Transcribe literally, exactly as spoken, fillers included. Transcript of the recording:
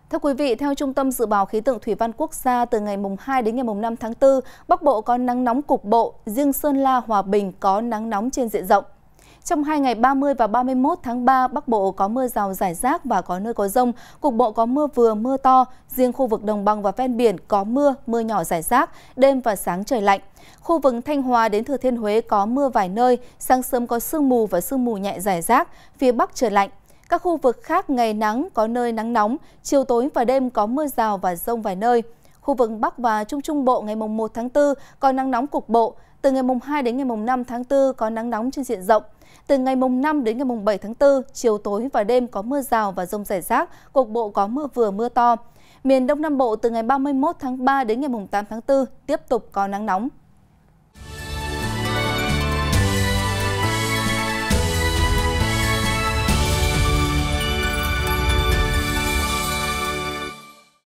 Thưa quý vị, theo Trung tâm Dự báo Khí tượng Thủy văn Quốc gia, từ ngày mùng hai đến ngày mùng năm tháng tư, Bắc Bộ có nắng nóng cục bộ, riêng Sơn La, Hòa Bình có nắng nóng trên diện rộng. Trong hai ngày ba mươi và ba mươi mốt tháng ba, Bắc Bộ có mưa rào rải rác và có nơi có dông, cục bộ có mưa vừa mưa to, riêng khu vực đồng bằng và ven biển có mưa, mưa nhỏ rải rác, đêm và sáng trời lạnh. Khu vực Thanh Hóa đến Thừa Thiên Huế có mưa vài nơi, sáng sớm có sương mù và sương mù nhẹ rải rác, phía Bắc trời lạnh. Các khu vực khác ngày nắng, có nơi nắng nóng, chiều tối và đêm có mưa rào và dông vài nơi. Khu vực Bắc và Trung Trung Bộ ngày mùng một tháng tư có nắng nóng cục bộ, từ ngày mùng hai đến ngày mùng năm tháng tư có nắng nóng trên diện rộng. Từ ngày mùng năm đến ngày mùng bảy tháng tư, chiều tối và đêm có mưa rào và dông rải rác, cục bộ có mưa vừa mưa to. Miền Đông Nam Bộ từ ngày ba mươi mốt tháng ba đến ngày mùng tám tháng tư tiếp tục có nắng nóng.